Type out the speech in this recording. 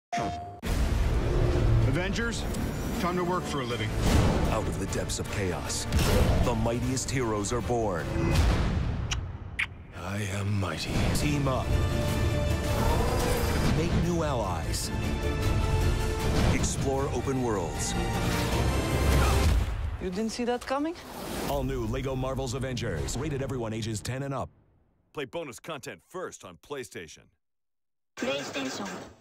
Avengers, time to work for a living. Out of the depths of chaos, the mightiest heroes are born. I am mighty. Team up. Make new allies. Explore open worlds. You didn't see that coming? All new Lego Marvel's Avengers. Rated everyone ages 10 and up. Play bonus content first on PlayStation. PlayStation